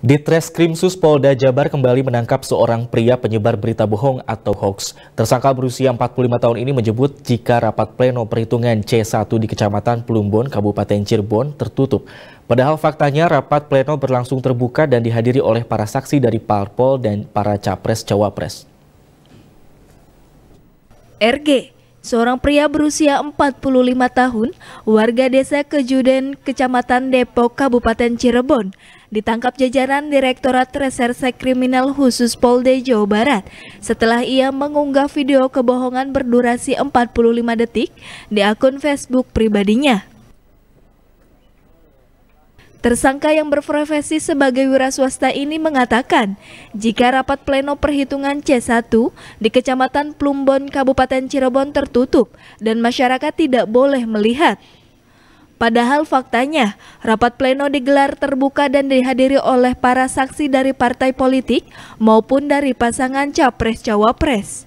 Ditreskrimsus Polda Jabar kembali menangkap seorang pria penyebar berita bohong atau hoax. Tersangka berusia 45 tahun ini menyebut jika rapat pleno perhitungan C1 di Kecamatan Plumbon, Kabupaten Cirebon tertutup. Padahal faktanya rapat pleno berlangsung terbuka dan dihadiri oleh para saksi dari parpol dan para capres-cawapres. RG, seorang pria berusia 45 tahun, warga desa Kejuden, Kecamatan Depok, Kabupaten Cirebon, ditangkap jajaran Direktorat Reserse Kriminal Khusus Polda Jawa Barat setelah ia mengunggah video kebohongan berdurasi 45 detik di akun Facebook pribadinya. Tersangka yang berprofesi sebagai wira swasta ini mengatakan jika rapat pleno perhitungan C1 di Kecamatan Plumbon, Kabupaten Cirebon tertutup dan masyarakat tidak boleh melihat. Padahal faktanya, rapat pleno digelar terbuka dan dihadiri oleh para saksi dari partai politik maupun dari pasangan capres-cawapres.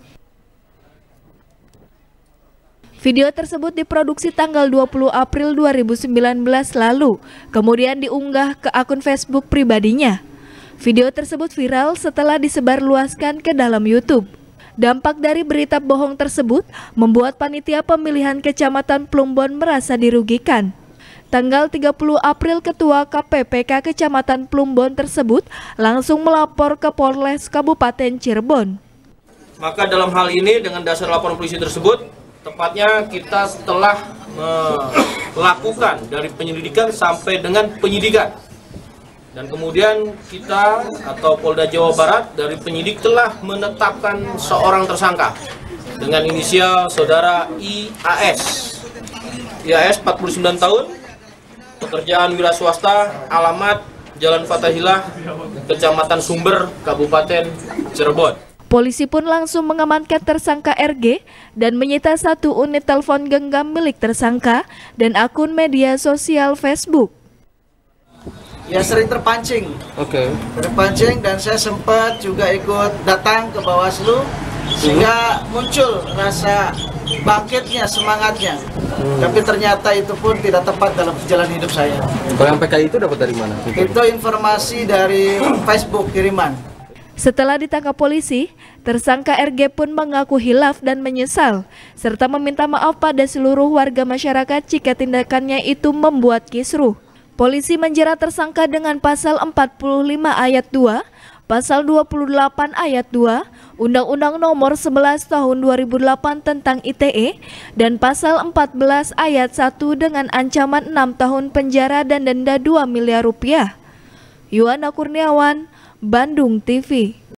Video tersebut diproduksi tanggal 20 April 2019 lalu, kemudian diunggah ke akun Facebook pribadinya. Video tersebut viral setelah disebarluaskan ke dalam YouTube. Dampak dari berita bohong tersebut membuat panitia pemilihan Kecamatan Plumbon merasa dirugikan. Tanggal 30 April, Ketua KPPK Kecamatan Plumbon tersebut langsung melapor ke Polres Kabupaten Cirebon. Maka dalam hal ini dengan dasar laporan polisi tersebut, tepatnya kita telah melakukan dari penyelidikan sampai dengan penyidikan. Dan kemudian kita atau Polda Jawa Barat dari penyidik telah menetapkan seorang tersangka dengan inisial saudara IAS. IAS 49 tahun, pekerjaan wira swasta, alamat Jalan Fatahillah, Kecamatan Sumber, Kabupaten Cirebon. Polisi pun langsung mengamankan tersangka RG dan menyita 1 unit telepon genggam milik tersangka dan akun media sosial Facebook. Ya, sering terpancing. Terpancing dan saya sempat juga ikut datang ke Bawaslu sehingga muncul rasa bangkitnya, semangatnya. Tapi ternyata itu pun tidak tepat dalam jalan hidup saya. Kalau yang PKI itu dapat dari mana? Itu informasi dari Facebook kiriman. Setelah ditangkap polisi, tersangka RG pun mengaku hilaf dan menyesal, serta meminta maaf pada seluruh warga masyarakat jika tindakannya itu membuat kisruh. Polisi menjerat tersangka dengan pasal 45 ayat 2, pasal 28 ayat 2, Undang-Undang Nomor 11 Tahun 2008 tentang ITE, dan pasal 14 ayat 1 dengan ancaman 6 tahun penjara dan denda 2 miliar rupiah. Yuwana Kurniawan, Bandung TV.